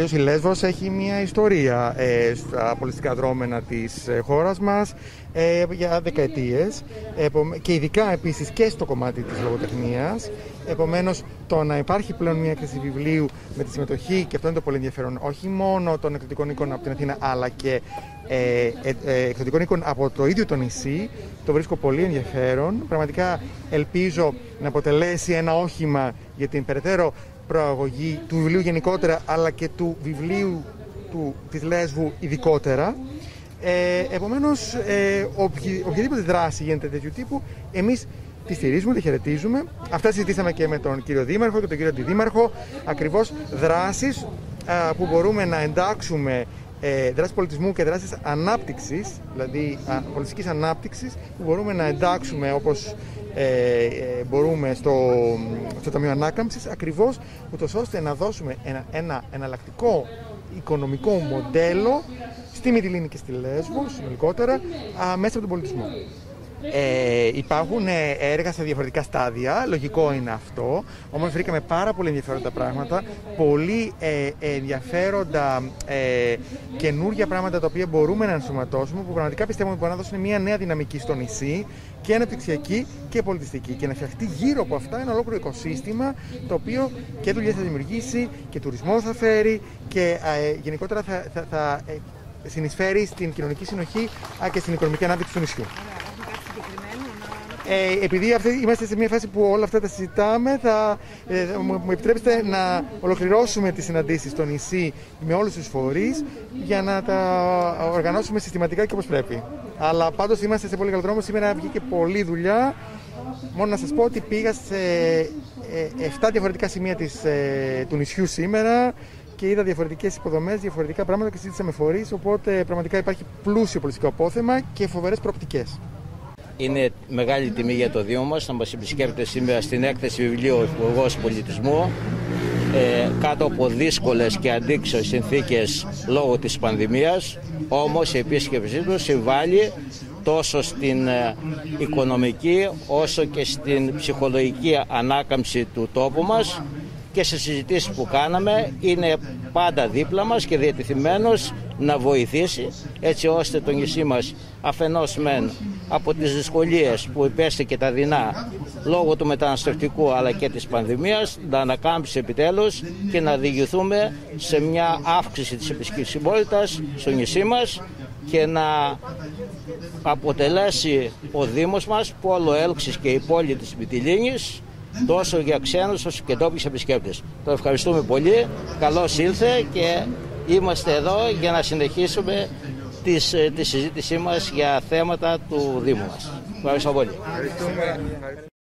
αλλιώς η Λέσβος έχει μια ιστορία στα πολιτιστικά δρόμενα της χώρας μας για δεκαετίες και ειδικά επίσης και στο κομμάτι της λογοτεχνίας. Επομένως, το να υπάρχει πλέον μια έκθεση βιβλίου με τη συμμετοχή, και αυτό είναι το πολύ ενδιαφέρον, όχι μόνο των εκδοτικών οίκων από την Αθήνα, αλλά και εκδοτικών οίκων από το ίδιο το νησί, το βρίσκω πολύ ενδιαφέρον. Πραγματικά ελπίζω να αποτελέσει ένα όχημα για την περαιτέρω προαγωγή του βιβλίου γενικότερα, αλλά και του βιβλίου της Λέσβου ειδικότερα. Επομένως, οποιαδήποτε δράση γίνεται τέτοιου τύπου, εμείς τη στηρίζουμε, τη χαιρετίζουμε. Αυτά συζητήσαμε και με τον κύριο Δήμαρχο και τον κύριο Αντιδήμαρχο. Ακριβώς δράσεις που μπορούμε να εντάξουμε, δράσεις πολιτισμού και δράσεις ανάπτυξης, δηλαδή πολιτιστικής ανάπτυξης, που μπορούμε να εντάξουμε όπως μπορούμε στο Ταμείο Ανάκαμψης, ακριβώς ούτως ώστε να δώσουμε ένα εναλλακτικό οικονομικό μοντέλο στη Μυτιλήνη και στη Λέσβο, συνολικότερα, μέσα από τον πολιτισμό. Υπάρχουν έργα σε διαφορετικά στάδια, λογικό είναι αυτό, όμως βρήκαμε πάρα πολύ ενδιαφέροντα πράγματα, πολύ ενδιαφέροντα καινούργια πράγματα τα οποία μπορούμε να ενσωματώσουμε, που πραγματικά πιστεύουμε ότι μπορούν να δώσουν μια νέα δυναμική στο νησί, και αναπτυξιακή και πολιτιστική, και να φτιαχτεί γύρω από αυτά ένα ολόκληρο οικοσύστημα, το οποίο και δουλειές θα δημιουργήσει και τουρισμό θα φέρει και γενικότερα θα συνεισφέρει στην κοινωνική συνοχή και στην οικονομική ανάπτυξη του νησιού. Επειδή είμαστε σε μια φάση που όλα αυτά τα συζητάμε, μου επιτρέψετε να ολοκληρώσουμε τις συναντήσεις στο νησί με όλους τους φορείς για να τα οργανώσουμε συστηματικά και όπως πρέπει. Αλλά πάντως είμαστε σε πολύ καλό δρόμο. Σήμερα βγήκε πολλή δουλειά. Μόνο να σας πω ότι πήγα σε 7 διαφορετικά σημεία του νησιού σήμερα και είδα διαφορετικές υποδομές, διαφορετικά πράγματα και συζήτησα με φορείς. Οπότε πραγματικά υπάρχει πλούσιο πολιτιστικό απόθεμα και φοβερές προοπτικές. Είναι μεγάλη τιμή για το Δήμο μας να μας επισκέπτεται σήμερα στην έκθεση βιβλίου ο Υπουργός Πολιτισμού, κάτω από δύσκολες και αντίξωες συνθήκες λόγω της πανδημίας. Όμως η επίσκεψή του συμβάλλει τόσο στην οικονομική όσο και στην ψυχολογική ανάκαμψη του τόπου μας, και σε συζητήσεις που κάναμε είναι πάντα δίπλα μας και διατεθειμένος να βοηθήσει, έτσι ώστε το νησί μας αφενός μεν από τις δυσκολίες που υπέστη και τα δεινά λόγω του μεταναστευτικού αλλά και της πανδημίας να ανακάμψει επιτέλους και να διηγηθούμε σε μια αύξηση της επισκεψιμότητας στο νησί μας και να αποτελέσει ο Δήμος μας πόλο έλξης και η πόλη της Μυτιλήνης τόσο για ξένους όσο και ντόπιους επισκέπτες. Το ευχαριστούμε πολύ, καλώς ήλθε και είμαστε εδώ για να συνεχίσουμε τη συζήτησή μας για θέματα του Δήμου μας. Ευχαριστώ πολύ.